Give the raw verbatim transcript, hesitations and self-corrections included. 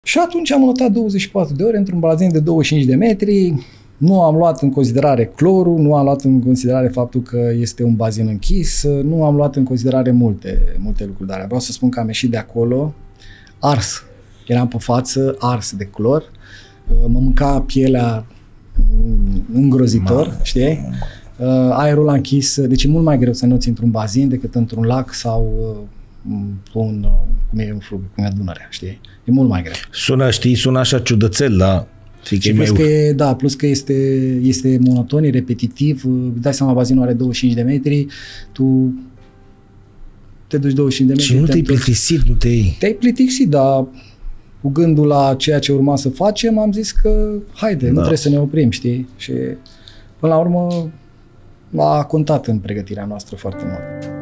Și atunci am notat douăzeci și patru de ore într-un bazin de douăzeci și cinci de metri. Nu am luat în considerare clorul, nu am luat în considerare faptul că este un bazin închis, nu am luat în considerare multe, multe lucruri. Dar vreau să spun că am ieșit de acolo ars. Eram pe față, ars de clor. Mă mânca pielea îngrozitor, Ma. știi? Aerul l-a închis. Deci e mult mai greu să noți într-un bazin decât într-un lac sau un, cum e un flug, cum e Dunărea, știi? E mult mai greu. Sună, știi, sună așa ciudățel, da? Și plus că, e, da, plus că este, este monoton, e repetitiv, dai seama, bazinul are douăzeci și cinci de metri, tu te duci douăzeci și cinci de metri. Și nu te-ai plictisit, nu te-ai... Te-ai plictisit, dar cu gândul la ceea ce urma să facem, am zis că haide, da. nu trebuie să ne oprim, știi? Și până la urmă a contat în pregătirea noastră foarte mult.